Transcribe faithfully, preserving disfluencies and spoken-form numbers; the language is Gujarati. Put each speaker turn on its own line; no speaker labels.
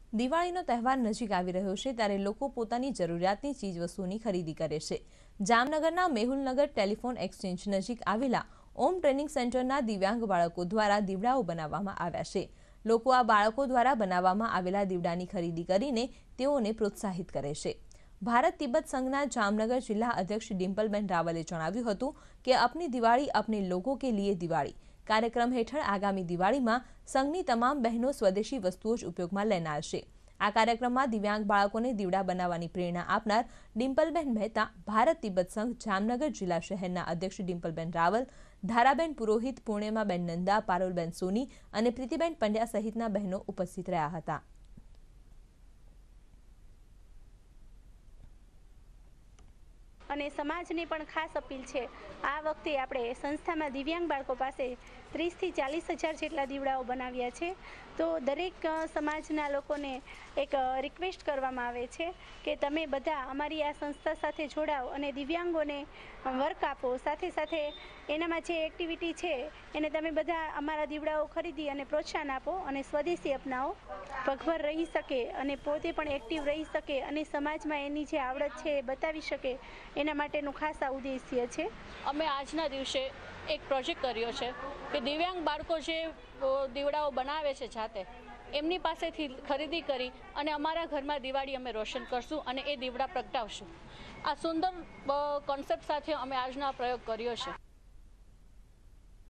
દિવાળીનો તહેવાર નજીક આવી રહ્યો છે ત્યારે લોકો પોતાની જરૂરિયાતની ચીજવસ્તુઓની ખરીદી કરે છે। જામનગરના મેહુલનગર ટેલિફોન એક્સચેન્જ નજીક આવેલા ઓમ ટ્રેનિંગ સેન્ટરના દિવ્યાંગ બાળકો દ્વારા દીવડાઓ બનાવવામાં આવ્યા છે। લોકો આ બાળકો દ્વારા બનાવવામાં આવેલા દીવડાની ખરીદી કરીને તેઓને પ્રોત્સાહિત કરે છે। ભારત તિબ્બત સંઘના જામનગર જિલ્લા અધ્યક્ષ ડિમ્પલબેન રાવલે જણાવ્યું હતું કે अपनी दिवाળી अपने लोगों के लिए दिवाળી कार्यक्रम हेठળ आगामी दिवाળી में संघनी तमाम बहनों स्वदेशी वस्तुओं ज उपयोग में लेनार छे। आ कार्यक्रम में दिव्यांग बाळकोने दीवड़ा बनावानी प्रेरणा आपनार डिम्पलबेन मेहता भारत तिब्बत संघ जामनगर जिला शहरना अध्यक्ष डिम्पलबेन रावल, धाराबेन पुरोहित, पूर्णिमाबेन नंदा, पारुलबेन सोनी और प्रीतिबेन पंड्या सहितना बहनों उपस्थित रह्या हता।
અને સમાજને પણ ખાસ અપીલ છે, આ વખતે આપણે સંસ્થામાં દિવ્યાંગ બાળકો પાસે ત્રીસથી ચાલીસ હજાર જેટલા દીવડાઓ બનાવ્યા છે। તો દરેક સમાજના લોકોને એક રિક્વેસ્ટ કરવામાં આવે છે કે તમે બધા અમારી આ સંસ્થા સાથે જોડાઓ અને દિવ્યાંગોને વર્ક આપો, સાથે સાથે એનામાં જે એક્ટિવિટી છે એને તમે બધા અમારા દીવડાઓ ખરીદી અને પ્રોત્સાહન આપો અને સ્વદેશી અપનાવો, પગભર રહી શકે અને પોતે પણ એક્ટિવ રહી શકે અને સમાજમાં એની જે આવડત છે એ બતાવી શકે, એના માટેનું ખાસ આ ઉદ્દેશ્ય છે।
અમે આજના દિવસે એક પ્રોજેક્ટ કર્યો છે કે દિવ્યાંગ બાળકો જે દીવડાઓ બનાવે છે જાતે, એમની પાસેથી ખરીદી કરી અને અમારા ઘરમાં દિવાળી અમે રોશન કરશું અને એ દીવડા પ્રગટાવશું। આ સુંદર કોન્સેપ્ટ સાથે અમે આજનો પ્રયોગ કર્યો છે।